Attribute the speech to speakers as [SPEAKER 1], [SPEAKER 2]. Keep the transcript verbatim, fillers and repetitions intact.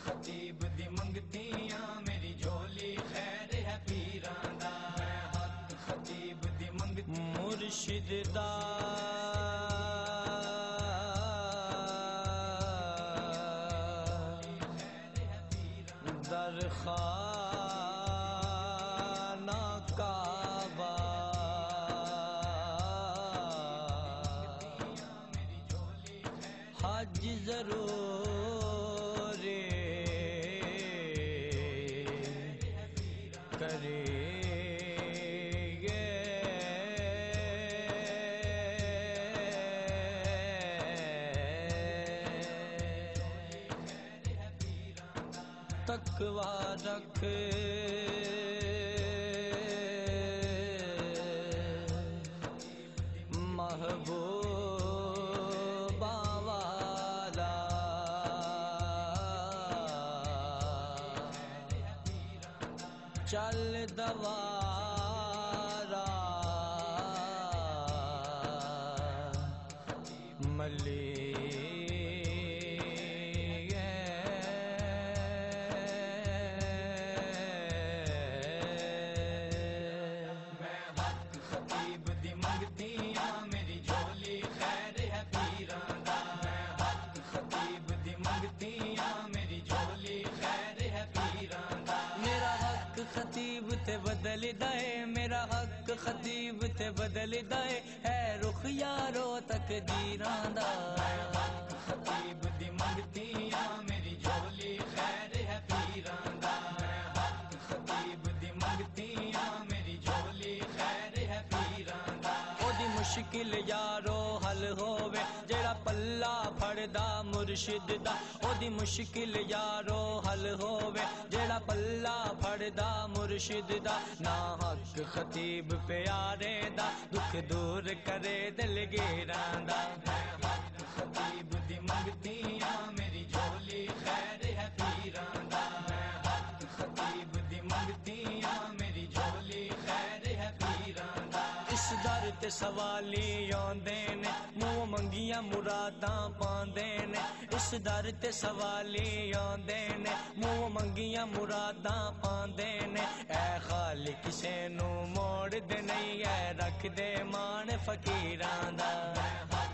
[SPEAKER 1] خطیب دی منگتیاں میری جھولی خیر ہے پیراں دا میں حق خطیب دی منگتی مرشد دا در خانہ کعبہ حج ضرور کرے گے تقویٰ رکھ محبوب والا چل دوارا ملی خطیب تے بدل دائے میرا حق خطیب تے بدل دائے ہے رخ یارو تقدیراں دا حق خطیب دی منگتیاں میری جھولی خیر ہے پیراں دا حق خطیب دی منگتیاں میری جھولی خیر ہے پیراں دا او دی مشکل یارو حل ہووے جیڑا پلہ پھڑدا مرشد دا او دی مشکل یارو حل ہووے جیڑا پلہ پھڑدا مرشد دا نا حق خطیب پیارے دا دکھ دور کرے دل گیراں دا حق خطیب دی منگتیاں میری جھولی خیر ہے پیراں دا حق خطیب دی منگتیاں میری جھولی خیر ہے پیراں دا اس در تے سوالی آندے نے منہ منگیاں مراداں پاندے نے اس در تے سوالی آندے نے منہ منگیاں مراداں پاندے نے اے خالق کسے نو موڑ دے نہیں اے رکھ دے مان فقیراں دا